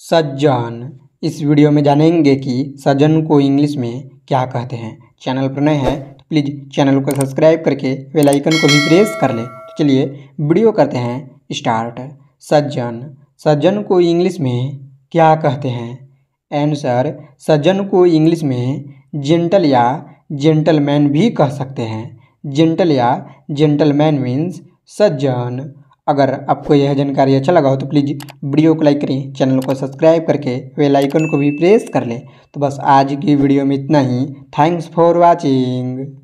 सज्जन। इस वीडियो में जानेंगे कि सज्जन को इंग्लिश में क्या कहते हैं। चैनल पर नए हैं तो प्लीज़ चैनल को सब्सक्राइब करके बेल आइकन को भी प्रेस कर लें। तो चलिए वीडियो करते हैं स्टार्ट। सज्जन। सज्जन को इंग्लिश में क्या कहते हैं? आंसर, सज्जन को इंग्लिश में जेंटल या जेंटलमैन भी कह सकते हैं। जेंटल या जेंटलमैन मीन्स सज्जन। अगर आपको यह जानकारी अच्छा लगा हो तो प्लीज़ वीडियो को लाइक करें, चैनल को सब्सक्राइब करके बेल आइकन को भी प्रेस कर लें। तो बस आज की वीडियो में इतना ही। Thanks for watching.